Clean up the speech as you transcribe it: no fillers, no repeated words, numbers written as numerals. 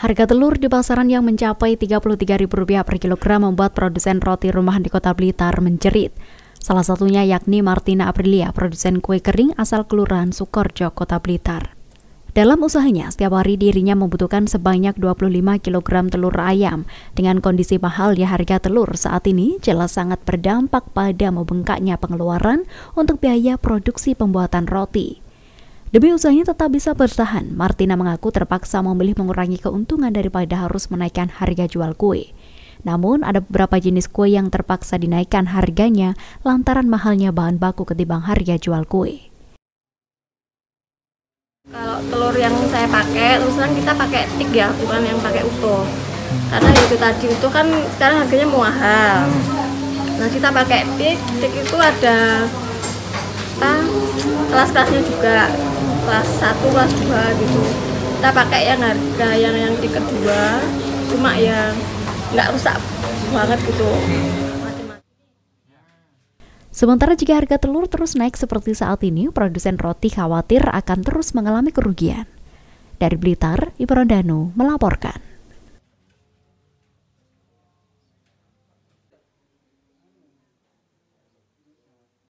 Harga telur di pasaran yang mencapai Rp33.000 per kilogram membuat produsen roti rumahan di Kota Blitar menjerit. Salah satunya yakni Martina Aprilia, produsen kue kering asal Kelurahan Sukorjo, Kota Blitar. Dalam usahanya, setiap hari dirinya membutuhkan sebanyak 25 kg telur ayam. Dengan kondisi mahalnya harga telur saat ini, jelas sangat berdampak pada membengkaknya pengeluaran untuk biaya produksi pembuatan roti. Demi usahanya tetap bisa bertahan, Martina mengaku terpaksa memilih mengurangi keuntungan daripada harus menaikkan harga jual kue. Namun, ada beberapa jenis kue yang terpaksa dinaikkan harganya lantaran mahalnya bahan baku ketimbang harga jual kue. Kalau telur yang saya pakai, terus terang kita pakai tik ya, bukan yang pakai utuh. Karena itu tadi itu kan sekarang harganya mahal. Nah, kita pakai tik itu ada kelas-kelasnya juga, kelas 1, kelas 2 gitu. Kita pakai yang harga yang di kedua, cuma yang nggak rusak banget gitu. Sementara jika harga telur terus naik seperti saat ini, produsen roti khawatir akan terus mengalami kerugian. Dari Blitar, Ibu Rondano melaporkan.